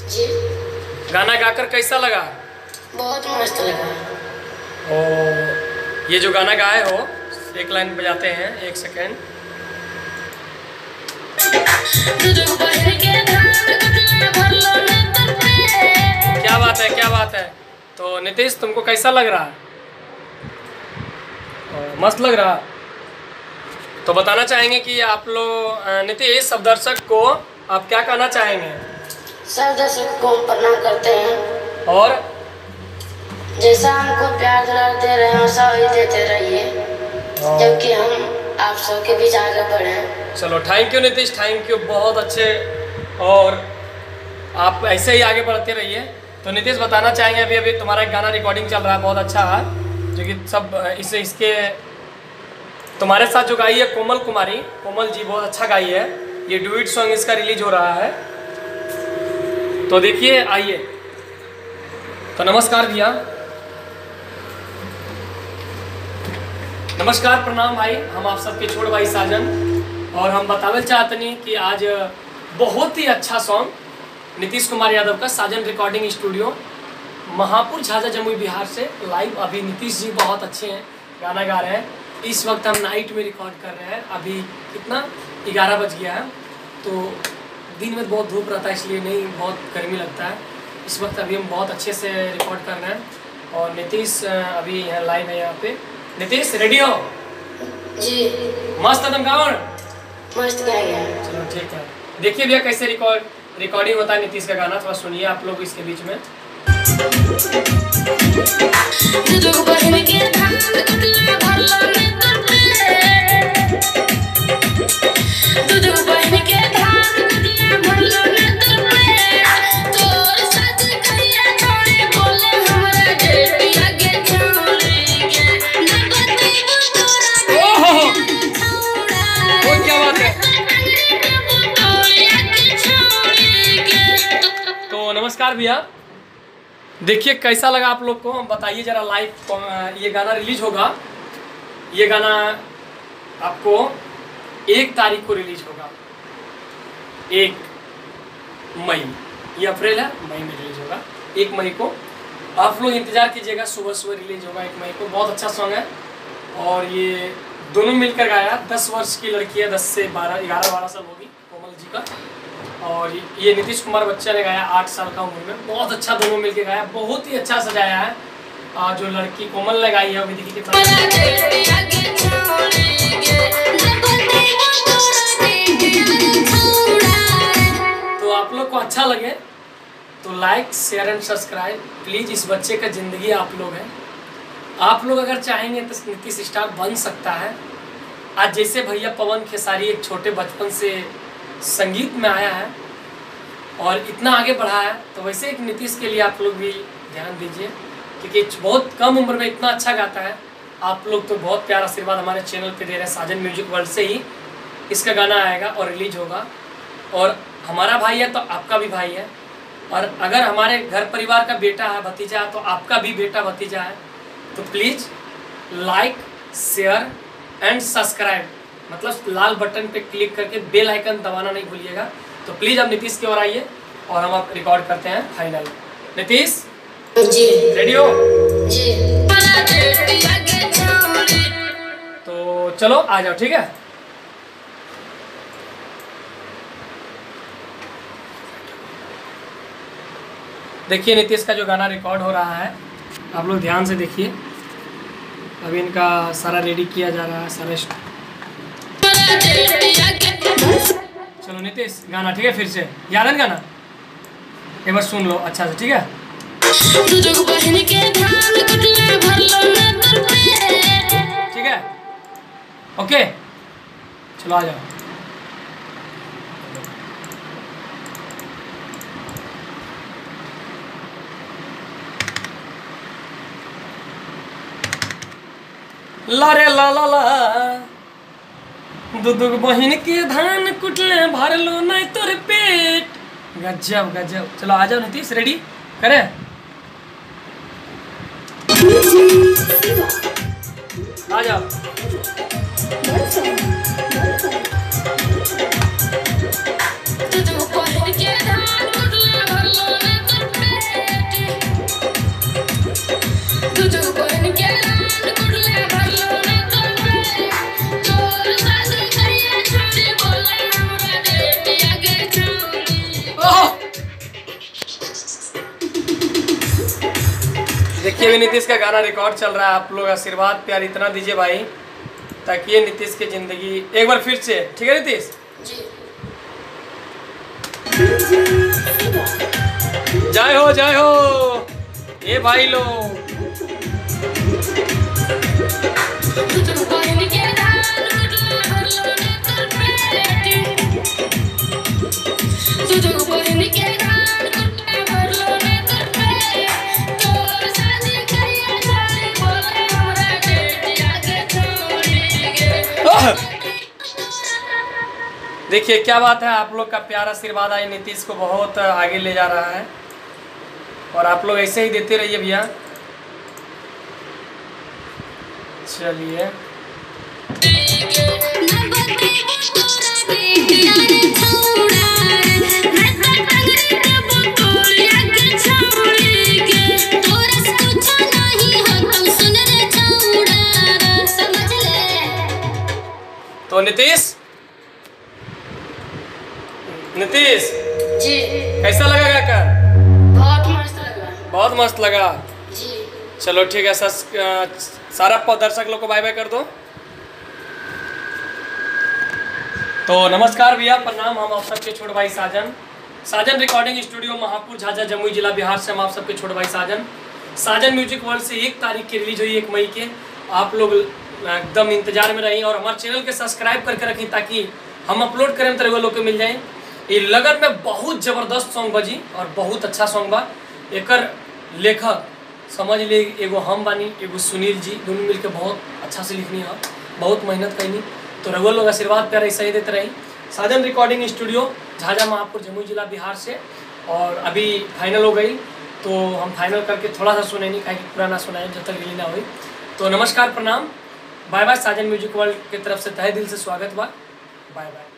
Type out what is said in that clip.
जी। गाना गाकर कैसा लगा? बहुत मस्त लगा। और ये जो गाना गाए हो, एक लाइन बजाते हैं, एक सेकेंड। क्या बात है, क्या बात है। तो नीतीश, तुमको कैसा लग रहा है? मस्त लग रहा। तो बताना चाहेंगे कि आप लोग नीतीश, सब दर्शक को आप क्या कहना चाहेंगे? सब दर्शक को प्रणाम करते हैं और जैसा हमको प्यार दुलार दे रहे हैं वैसा ही देते रहिए, जबकि हम आप सबके बीच आगे बढ़े। चलो, thank you Nitish, thank you, बहुत अच्छे। और आप ऐसे ही आगे बढ़ते रहिए। तो नीतीश, बताना चाहेंगे, अभी अभी तुम्हारा एक गाना रिकॉर्डिंग चल रहा है, बहुत अच्छा है, जो कि सब इसके तुम्हारे साथ जो गाई है कोमल कुमारी, कोमल जी बहुत अच्छा गाई है। ये डुएट सॉन्ग इसका रिलीज हो रहा है, तो देखिए, आइए। तो नमस्कार भैया। नमस्कार, प्रणाम भाई। हम आप सबके छोड़ भाई साजन, और हम बतावल चाहतनी कि आज बहुत ही अच्छा सॉन्ग नीतीश कुमार यादव का साजन रिकॉर्डिंग स्टूडियो महापुर झाझा जमुई बिहार से लाइव। अभी नीतीश जी बहुत अच्छे हैं, गाना गा रहे हैं। इस वक्त हम नाइट में रिकॉर्ड कर रहे हैं। अभी कितना 11 बज गया है, तो दिन में बहुत धूप रहता है, इसलिए नहीं, बहुत गर्मी लगता है। इस वक्त अभी हम बहुत अच्छे से रिकॉर्ड कर रहे हैं, और नीतीश अभी यहाँ लाइव है यहाँ पे। नीतीश, रेडी हो? जी। मस्त एकदम गाओ। मस्त गाएगा। चलो ठीक है। देखिए भैया कैसे रिकॉर्डिंग होता है नीतीश का गाना, थोड़ा सुनिए आप लोग इसके बीच में। नमस्कार भैया, देखिए कैसा लगा आप लोग को, बताइए जरा। लाइव ये गाना रिलीज होगा। ये गाना आपको 1 तारीख को रिलीज होगा, 1 मई। ये अप्रैल है, मई में रिलीज होगा 1 मई को। आप लोग इंतजार कीजिएगा, सुबह सुबह रिलीज होगा 1 मई को। बहुत अच्छा सॉन्ग है, और ये दोनों मिलकर गाया। 10 वर्ष की लड़की है, 10 से 11-12 साल होगी कोमल जी का, और ये नीतीश कुमार बच्चा ने गाया 8 साल का उम्र में। बहुत अच्छा दोनों मिलके गाया, बहुत ही अच्छा सजाया है। जो लड़की कोमल ने गाई है, वो देखिए कितना। तो आप लोग को अच्छा लगे तो like, share and subscribe please. इस बच्चे का ज़िंदगी आप लोग हैं। आप लोग अगर चाहेंगे तो नीतीश स्टार बन सकता है। आज जैसे भैया पवन खेसारी एक छोटे बचपन से संगीत में आया है और इतना आगे बढ़ा है, तो वैसे एक नीतीश के लिए आप लोग भी ध्यान दीजिए, क्योंकि बहुत कम उम्र में इतना अच्छा गाता है। आप लोग तो बहुत प्यार आशीर्वाद हमारे चैनल पे दे रहे हैं। साजन म्यूजिक वर्ल्ड से ही इसका गाना आएगा और रिलीज होगा, और हमारा भाई है तो आपका भी भाई है, और अगर हमारे घर परिवार का बेटा है, भतीजा है, तो आपका भी बेटा भतीजा है। तो please like, share and subscribe, मतलब लाल बटन पे क्लिक करके बेल आइकन दबाना नहीं भूलिएगा। तो प्लीज़ अब नीतीश की ओर आइए और हम अब रिकॉर्ड करते हैं फाइनल। नीतीश जी। रेडी हो? जी। तो चलो आ जाओ, ठीक है। देखिए नीतीश का जो गाना रिकॉर्ड हो रहा है, आप लोग ध्यान से देखिए। अभी इनका सारा रेडी किया जा रहा है, सारा। चलो नीतीश, गाना ठीक है, फिर से याद है गाना, एक बार सुन लो अच्छा से, ठीक है। ठीक है, ओके, चलो आ जाओ। ला रे ला ला ला, दुदुग बहिन के धान कुटले भरलो नहीं तोर पेट। गजब गजब। चलो आ जाओ नीतीश, रेडी करें? आ जाओ। देखिए अभी नीतीश का गाना रिकॉर्ड चल रहा है। आप लोग आशीर्वाद प्यार इतना दीजिए भाई, ताकि ये नीतीश की जिंदगी एक बार फिर से, ठीक है नीतीश जी। जय हो ये भाई लोग। देखिए क्या बात है, आप लोग का प्यार आशीर्वाद आज नीतीश को बहुत आगे ले जा रहा है और आप लोग ऐसे ही देते रहिए भैया। चलिए तो नीतीश जी कैसा लगा गाकर? बहुत मस्त लगा। बहुत मस्त लगा। जी चलो ठीक है, सारा दर्शक लोग को बाय बाय कर दो। तो नमस्कार भैया, प्रणाम। हम आप सबके छोटे भाई साजन रिकॉर्डिंग स्टूडियो महापुर झाझा जमुई जिला बिहार से हम आप सबके छोटे भाई साजन म्यूजिक वर्ल्ड से 1 तारीख की रिलीज हुई, 1 मई के। आप लोग एकदम इंतजार में रहिए और हमारे चैनल के सब्सक्राइब करके रखिए ताकि हम अपलोड करें तो लोग को मिल जाए। ये लगन में बहुत ज़बरदस्त सॉन्ग बजी और बहुत अच्छा सॉन्ग बा। एकर लेखक समझ ले एगो हम बानी, एगो सुनील जी, दोनों मिलकर बहुत अच्छा से लिखनी है, बहुत मेहनत करनी। तो रघुवर लोग आशीर्वाद प्यार ऐसा ही देते रही। साजन रिकॉर्डिंग स्टूडियो झाझा महापुर जमुई जिला बिहार से। और अभी फाइनल हो गई तो हम फाइनल करके थोड़ा सा सुने नहीं, कहीं पूरा ना सुनाए जब तक रिलीज ना हुई। तो नमस्कार प्रणाम, bye bye. Sajan music world की तरफ से तहे दिल से स्वागत बा, बाय बाय।